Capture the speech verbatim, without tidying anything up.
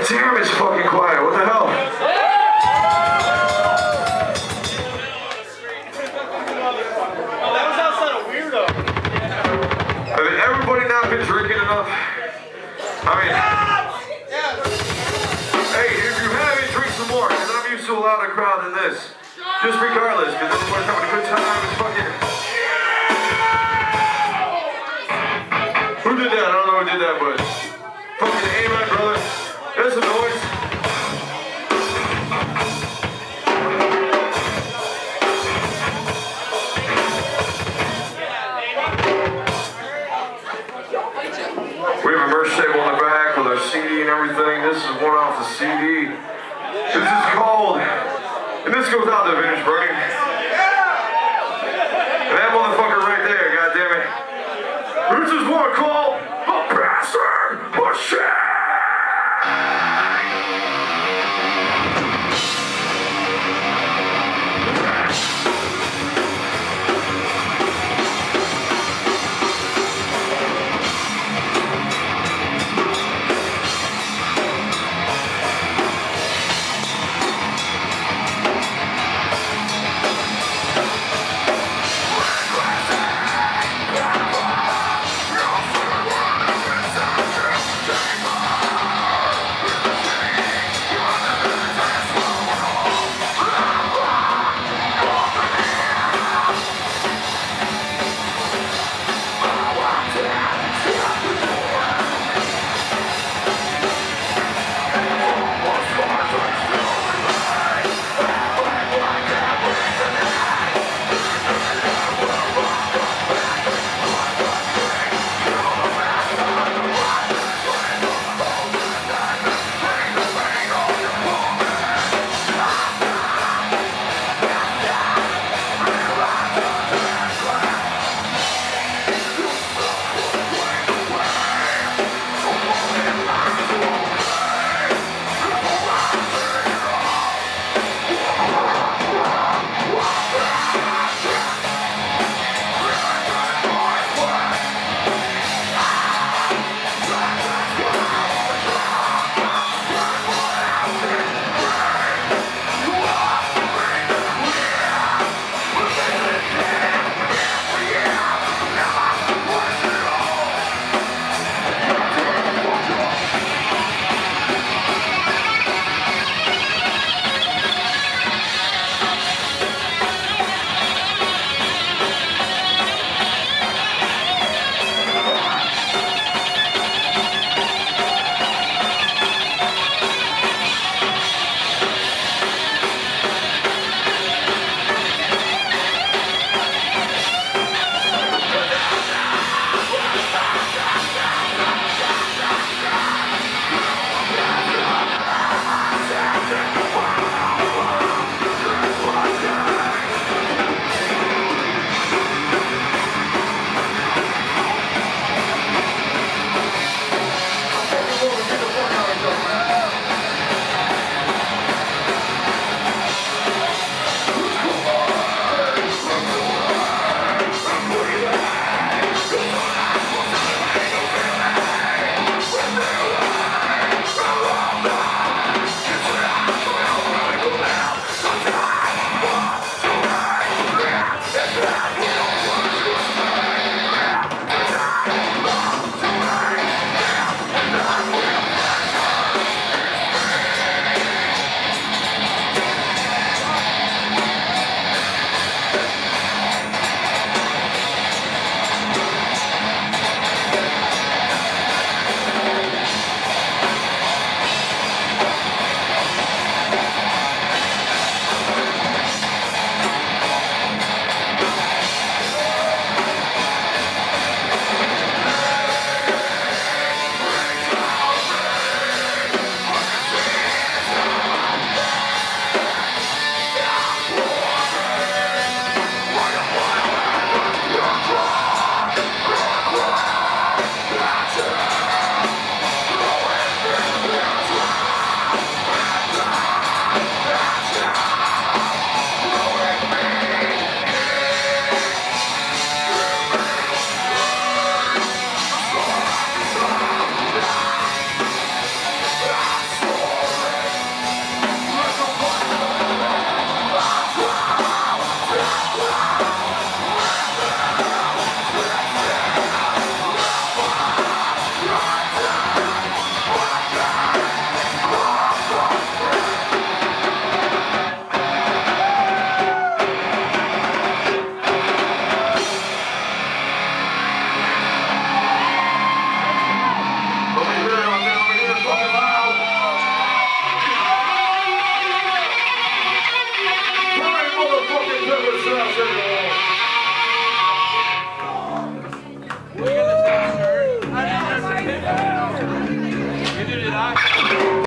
Damn, it's fucking quiet. What the hell? Oh, that was outside of Weirdo. Have everybody not been drinking enough? I mean, hey, if you haven't, drink some more, because I'm used to a louder crowd than this. Just regardless, because everybody's having a good time. It's fucking... Who did that? I don't know who did that, but... Fucking amen, brother. There's some noise. We have a merch table on the back with our C D and everything. This is one off the C D. This is called, and this goes out to Vintage Burning. And that motherfucker right there, goddammit. This is one called A Bastard Machine. Weirdo.